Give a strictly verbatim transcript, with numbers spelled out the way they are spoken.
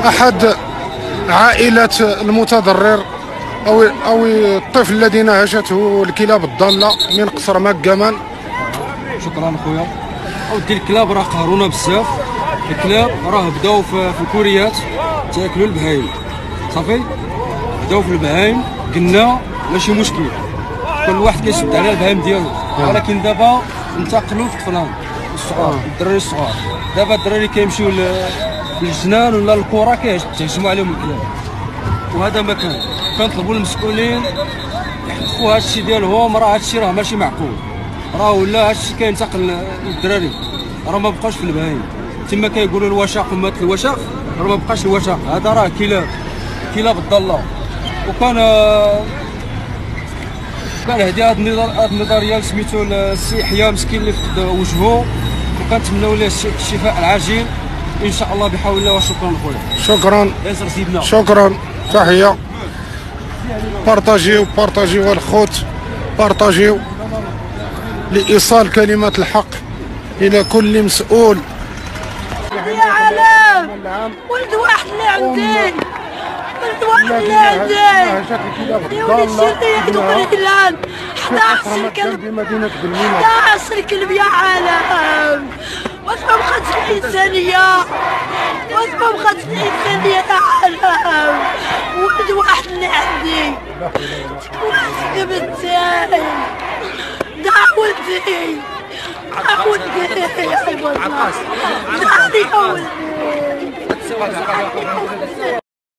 احد عائله المتضرر او او الطفل الذي نهشته الكلاب الضاله من قصر مكمان. شكرا خويا. اودي الكلاب راه قهرونا بزاف، الكلاب راه بداو في الكوريات تاكلوا البهايم، صافي بداو في البهايم، قلنا ماشي مشكل كل واحد كيشد على البهايم ديالو، ولكن دابا انتقلوا للطفلان الصغار الدراري الصغار. دابا الدراري كيمشيو للجنان ولا للكره كيهجموا عليهم الكلاب، وهذا ما كان. كنطلبوا المسؤولين يحققوا هذا الشيء ديالهم، راه هذا الشيء راه ماشي معقول، راه ولا هذا الشيء كينتقل للدراري، راه ما بقاش في البهايم. تما كيقولوا الوشاق ومات الوشاق، راه ما بقاش الوشاق، هذا راه كلاب كلاب الضاله. وكان كان هادي هاد النظريه سميتو السي يحيى مسكين اللي فقد وجهه، وكنتمناو ليه الشفاء العاجل ان شاء الله بحول الله. وشكرا خويا. شكرا شكرا تحيه. بارطاجيو بارطاجيو الخوت، بارطاجيو لايصال كلمه الحق الى كل مسؤول. يا عالم ولد واحد اللي عندي، ولد واحد اللي عندي يا ولد شري عندو قريلان حداش كلب، حداش كلب يا عالم. واش ما بقاتش الانسانيه، واش ما بقاتش الانسانيه يا عالم. ولد واحد اللي عندي واش قبلتي دعوتي دعوتي يا ولدي دعوتي يا ولدي.